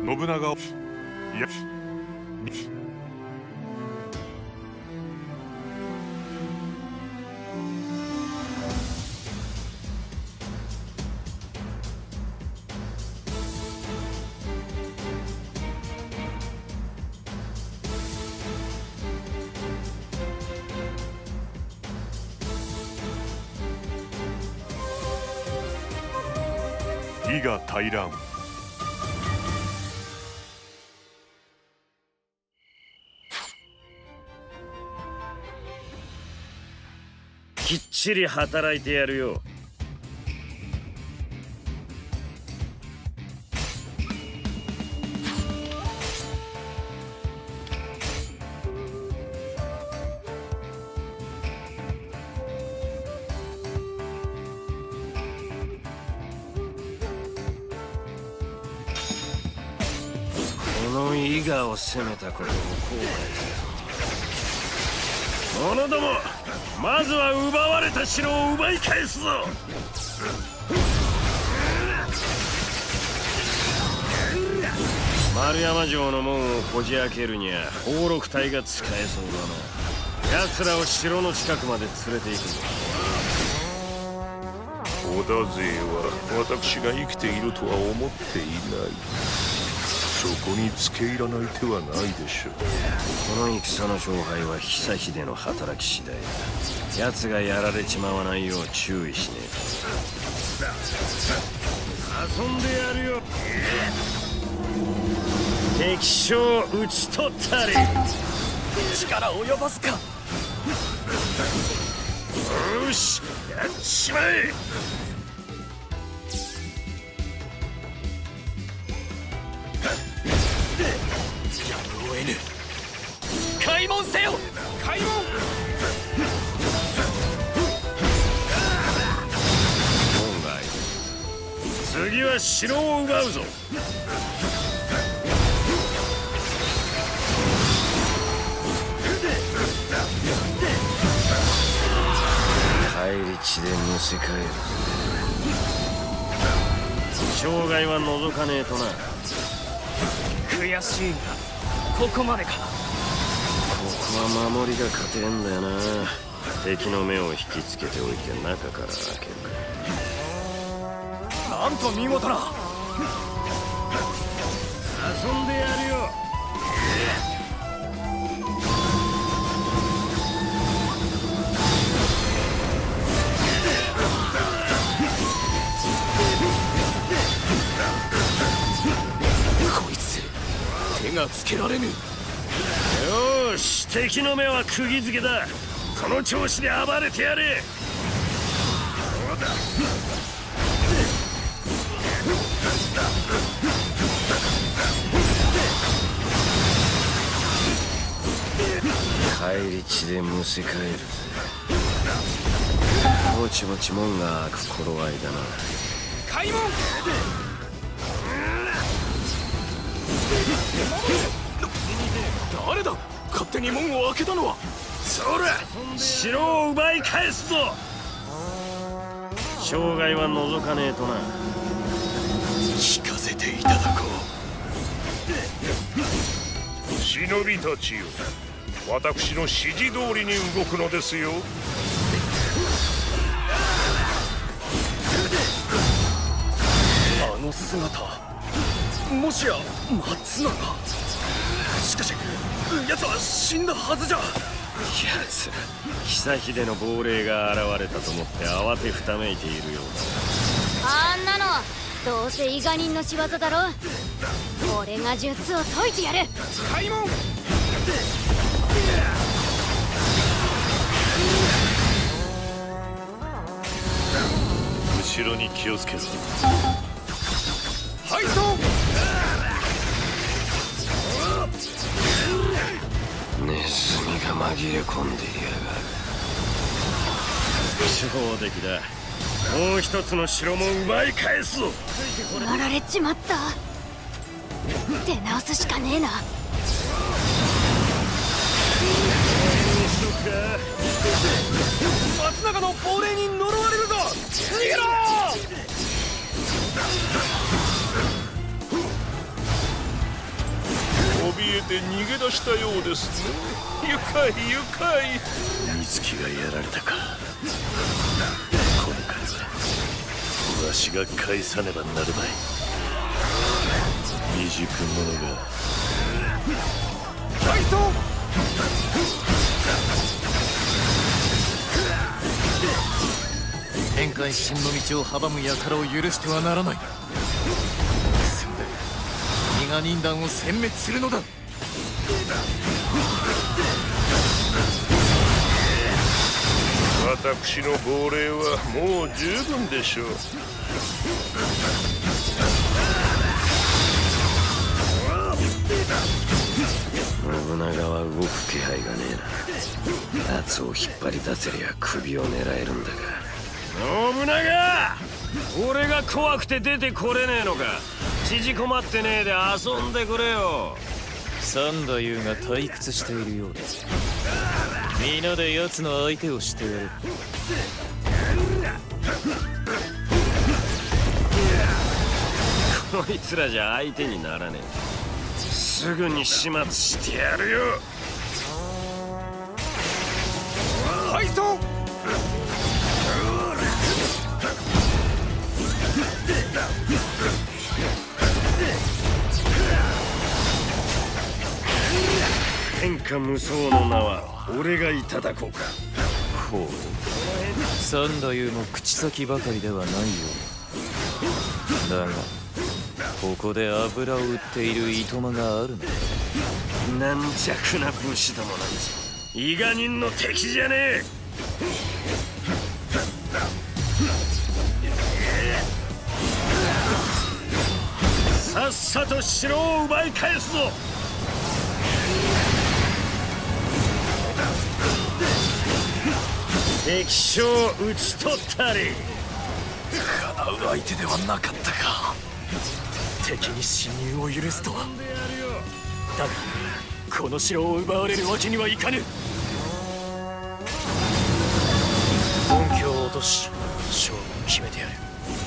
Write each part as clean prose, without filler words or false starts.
信長をいや義が平らん。 きっちり働いてやるよ。この伊賀を攻めたことを後悔する。者ども、まずは奪われた城を奪い返すぞ。丸山城の門をこじ開けるには宝禄隊が使えそうだな。奴らを城の近くまで連れて行くぞ。 織田勢は私が生きているとは思っていない。そこに付け入らない手はないでしょう。 この戦の勝敗は久秀の働き次第だ。奴がやられちまわないよう注意しねえと。遊んでやるよ。敵将討ち取ったり。 力及ばずか。 よし、やっちまえ。 開門せよ。開門。 門外。次は城を奪うぞ。返り血でむせ返る。生涯は覗かねえとな。 悔しいがここまでか。 ここは守りが勝てんだよな。敵の目を引きつけておいて中から開ける。 なんと見事な。 遊んでやるよ。 こいつ手がつけられぬ。 よーし、敵の目は釘付けだ。その調子で暴れてやれ。そうだ。返り血でむせ返るぜ。ぼちぼち門が開く頃合いだな。 開門。誰だ、勝手に門を開けたのは。 そら、城を奪い返すぞ。生涯は覗かねえとな。 聞かせていただこう。忍びたちよ、私の指示通りに動くのですよ。 あの姿、もしや松永。しかし奴は死んだはずじゃ。 奴、久秀の亡霊が現れたと思って慌てふためいているようだ。 あんなのどうせ伊賀人の仕業だろ。俺が術を解いてやる。 開門。 後ろに気をつけろ。 敗走。 ネズミが紛れ込んでいやがる。上出来だ。もう一つの城も奪い返すぞ。 やられちまった。出直すしかねえな。 松永の亡霊に呪われるぞ。逃げろ。 で逃げ出したようですね。愉快愉快。 美月がやられたか。この借りはわしが返さねばなるまい。未熟者がファイト。 天界真の道を阻む輩を許してはならない。そんで伊賀忍団を殲滅するのだ。 私の号令はもう十分でしょう。 信長は動く気配がねえな。奴を引っ張り出せりゃ首を狙えるんだが。信長、俺が怖くて出てこれねえのか。縮こまってねえで遊んでくれよ。 三太夫が退屈しているようだ。皆で奴の相手をしてやる。 こいつらじゃ相手にならねえ。すぐに始末してやるよ。 ファイト。 天下無双の名は俺がいただこうか。 ほう、三太夫も口先ばかりではないようだが、ここで油を売っているいとまがあるのだ。 軟弱な武士どもなんぞ伊賀人の敵じゃねえ。さっさと城を奪い返すぞ。敵将を討ち取ったり。 かなう相手ではなかったか。敵に侵入を許すとは。だがこの城を奪われるわけにはいかぬ。本拠を落とし勝負を決めてやる。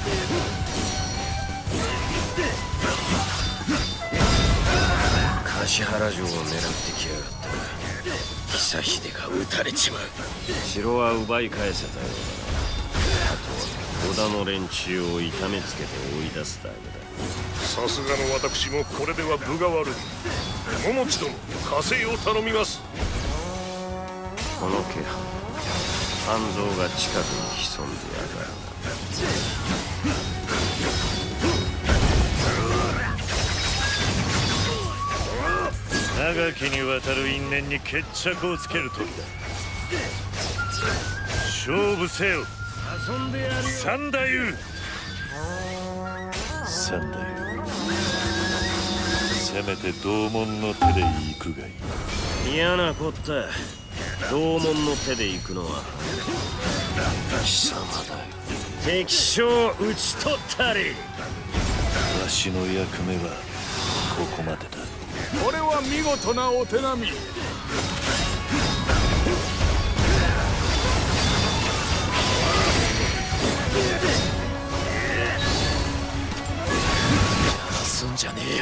橿原城を狙ってきやがったが久秀が撃たれちまう。城は奪い返せたようだ。あとは織田の連中を痛めつけて追い出すだけだ。 さすがの私もこれでは分が悪い。桃地殿、加勢を頼みます。 この気配、半蔵が近くに潜んでやがる。 長きにわたる因縁に決着をつける時だ。勝負せよ遊んでやるよ。 三太夫。三太夫、せめて同門の手で行くがいい。 嫌なこった。同門の手で行くのは貴様だよ。敵将を討ち取ったり。 わしの役目はここまでだ。 これは見事なお手並み。すんじゃねえよ。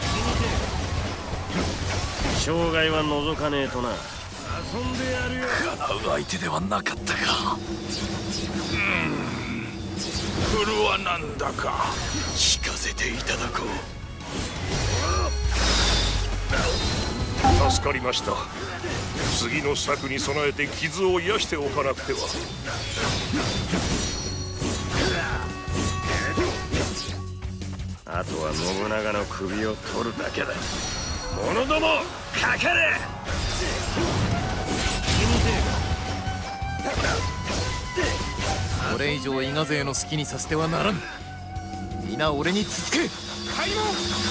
生涯は覗かねえとな。遊んでやるよ。 かなう相手ではなかったか。これはなんだか聞かせていただこう。 助かりました。次の策に備えて傷を癒しておかなくては。 あとは信長の首を取るだけだ。者どもかかれ。 これ以上伊賀勢の好きにさせてはならぬ。皆俺に続け。 開門。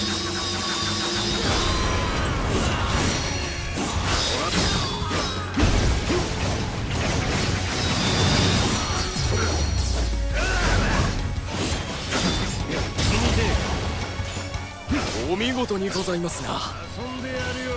お見事にございますな。 遊んでやるよ。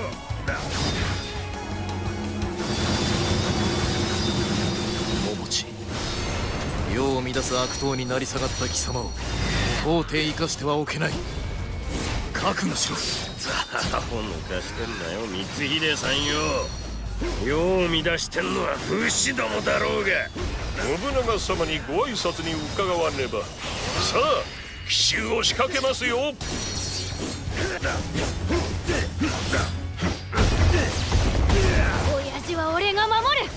桃地、世を乱す悪党になり下がった貴様を到底生かしてはおけない。必覚悟しろ。 アホ抜かしてんなよ光秀さんよ。世を乱してんのは武士どもだろうが。 信長様にご挨拶に伺わねば。さあ奇襲を仕掛けますよ。 親父は俺が守る。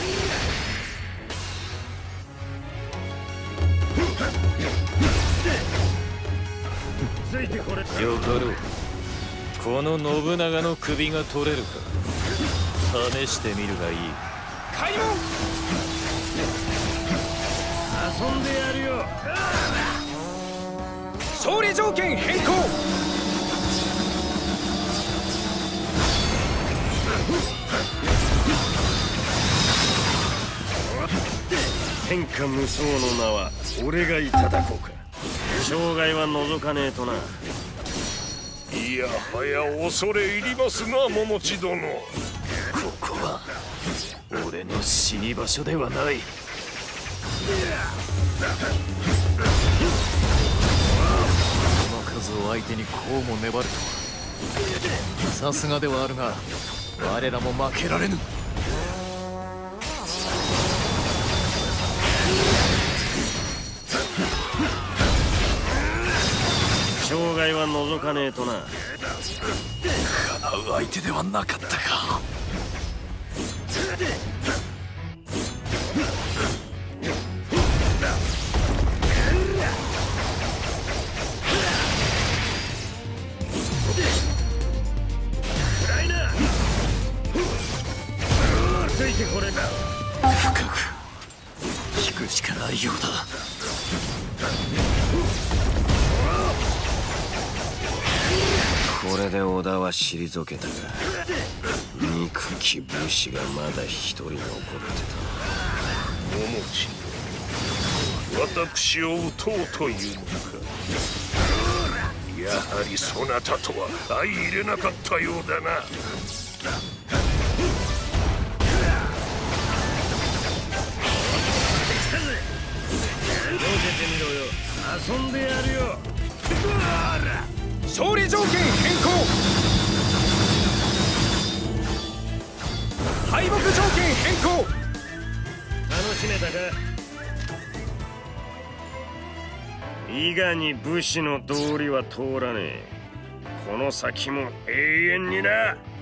よかろう。この信長の首が取れるか試してみるがいい。 開門。 遊んでやるよ。 勝利条件変更。 天下無双の名は俺がいただこうか。生涯は覗かねえとな。 いやはや恐れ入りますが桃地殿。 ここは俺の死に場所ではない。この数を相手にこうも粘るとはさすがではあるが、我らも負けられぬ。 生涯は覗かねえとな。 叶う相手ではなかったか。深く引くしかないようだ。 これで織田は退けたが、憎き武士がまだ一人残って桃地殿、私を討とうというのか。やはりそなたとは相入れなかったようだな。 遊んでやるよ。 勝利条件変更。敗北条件変更。 楽しめたか。伊賀に武士の道理は通らねえ。この先も永遠にな。